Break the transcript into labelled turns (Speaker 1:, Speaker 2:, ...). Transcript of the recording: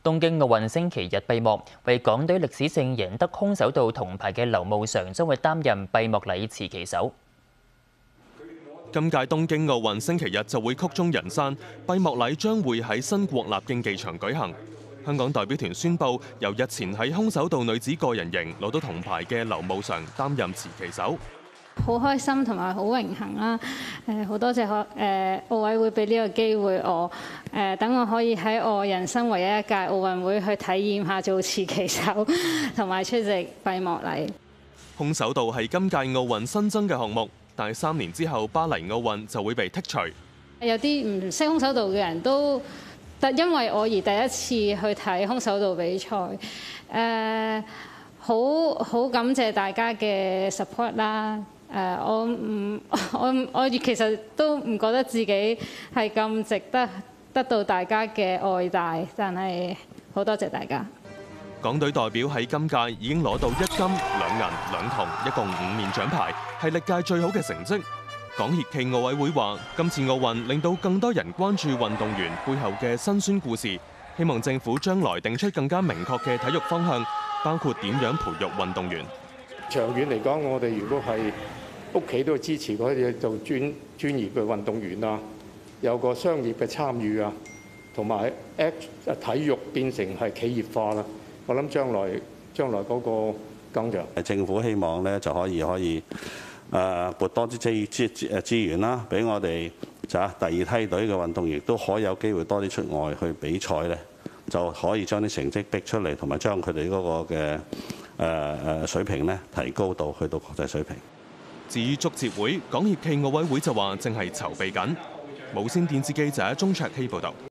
Speaker 1: 東京奧運星期日閉幕，為港隊歷史性贏得空手道銅牌嘅劉慕裳將會擔任閉幕禮持旗手。
Speaker 2: 今屆東京奧運星期日就會曲終人散，閉幕禮將會喺新國立競技場舉行。香港代表團宣布，由日前喺空手道女子個人型攞到銅牌嘅劉慕裳擔任持旗手。
Speaker 3: 好開心同埋好榮幸啦！好多謝奧委會俾呢個機會我，等我可以喺我人生唯一一屆奧運會去體驗下做持旗手，同埋出席閉幕禮。
Speaker 2: 空手道係今屆奧運新增嘅項目，但係3年之後巴黎奧運就會被剔除。
Speaker 3: 有啲唔識空手道嘅人都因為我而第一次去睇空手道比賽，好感謝大家嘅 support 啦！我其實都唔覺得自己係咁值得得到大家嘅愛戴，但係好多謝大家。
Speaker 2: 港隊代表喺今屆已經攞到1金2銀2銅，一共5面獎牌，係歷屆最好嘅成績。港協暨奧委會話，今次奧運令到更多人關注運動員背後嘅辛酸故事，希望政府將來定出更加明確嘅體育方向，包括點樣培育運動員。
Speaker 4: 長遠嚟講，我哋如果係屋企都支持嗰啲做專業嘅運動員啊，有個商業嘅參與啊，同埋體育變成係企業化啦。我諗將來嗰個更強。
Speaker 5: 政府希望咧就可以撥多啲資源啦，俾我哋第二梯隊嘅運動員都可以有機會多啲出外去比賽咧，就可以將啲成績逼出嚟，同埋將佢哋嗰個嘅水平咧提高到去到國際水平。
Speaker 2: 至於足協會，港協暨奧委會就話正係籌備緊。無線電視記者鍾卓希報導。